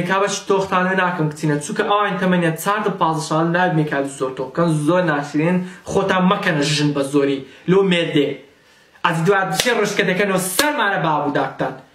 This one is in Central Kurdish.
کابش تۆختانە ناکەم کچینە چونکە ئەوان تەمەنیە 4-15 ساڵ نابێ کات زۆر تۆ بکەن زۆر ناشرین خۆتان مەکەنە ژن بە زۆری لۆ مێردێ ئەتی دوات بشێ ڕشکە دەکەنەوە سەرمانە بابوو داکتان